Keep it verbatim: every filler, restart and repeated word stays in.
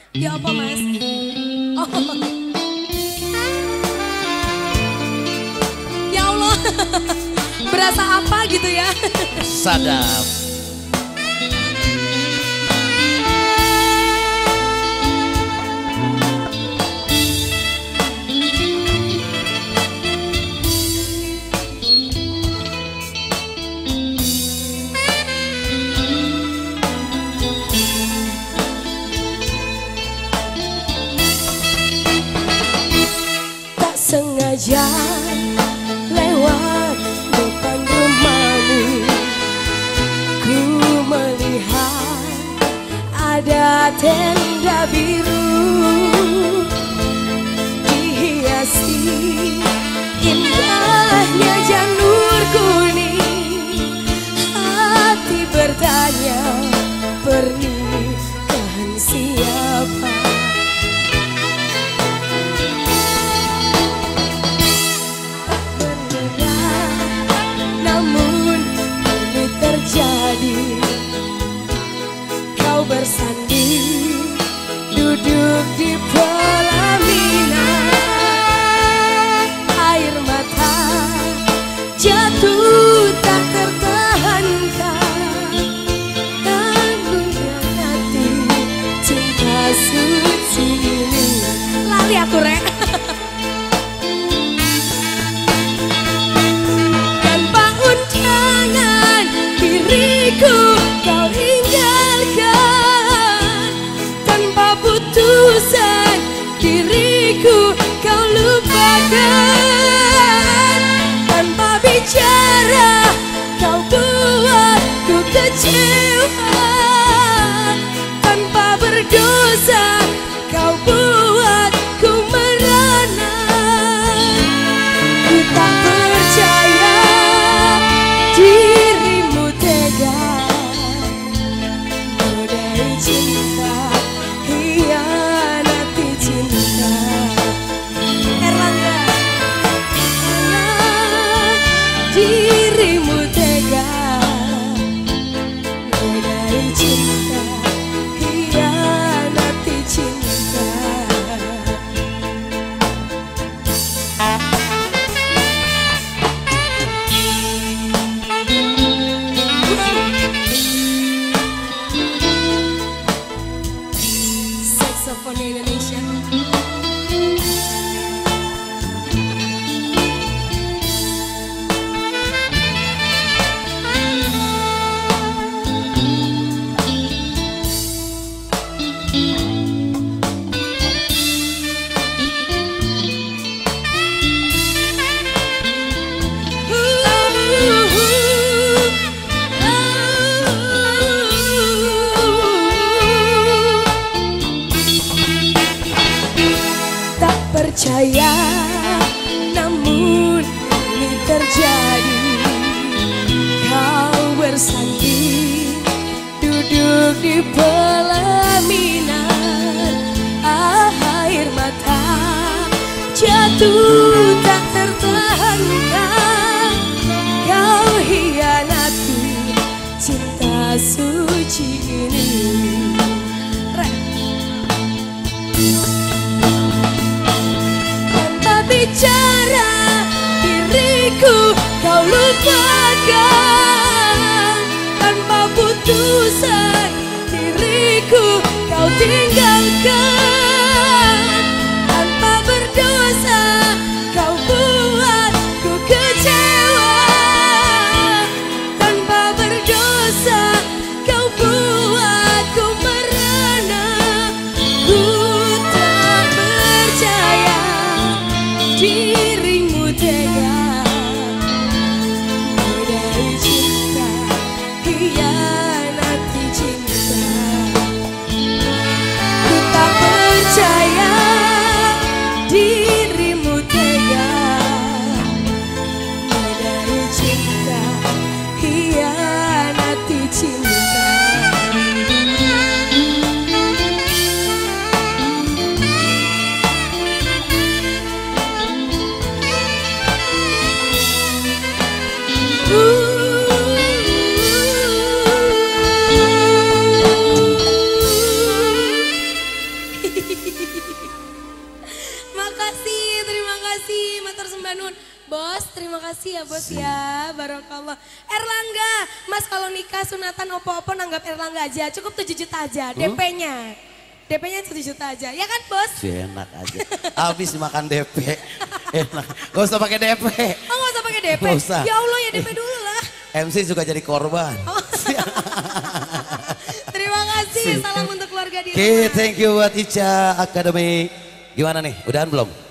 Ya apa mas? Oh. Ya Allah, berasa apa gitu ya? Sadap. Sengaja lewat depan rumahmu, ku melihat ada tenda biru dihiasi indahnya janur kuning. Hati bertanya, pernikahan siapa? Kau bersanding duduk di pelaminan, air mata jatuh tak tertahankan, dan dunia hati cinta suci ini. Lali aku rek. Tanpa undangan diriku kau tinggalkan, tanpa putusan diriku kau lupakan, tanpa bicara kau buatku kecewa, tanpa berdosa kau buatku merana. Ku tak percaya dirimu tega godai cinta, hianati cinta. Erlangga, dirimu tega godai cinta, hianati cinta. Saxophone Indonesia. Percaya, namun ini terjadi. Kau bersanding duduk di pelaminan, air mata jatuh tak tertahankan. Kau hianati cinta suci ini. Bicara diriku kau lupakan, tanpa putusan diriku kau tinggalkan, tanpa berdosa kau buatku kecewa, tanpa berdosa kau buatku merana. Ku tak percaya dirimu tega godai cinta, hianati cinta. Ku tak percaya dirimu tega godai cinta, hianati cinta. Ooh. Hanun. Bos, terima kasih ya bos ya, barokallah. Erlangga, mas kalau nikah sunatan opo-opo nanggap Erlangga aja, cukup tujuh juta aja D P-nya. D P-nya tujuh juta aja, ya kan bos? Enak aja, habis makan D P. Enak, gak usah pakai D P. Oh gak usah pakai D P? Gak usah. Ya Allah ya D P dulu lah. M C juga jadi korban. Oh. Terima kasih, salam untuk keluarga di rumah. Oke, okay, thank you buat Ica Academy. Gimana nih, udahan belum?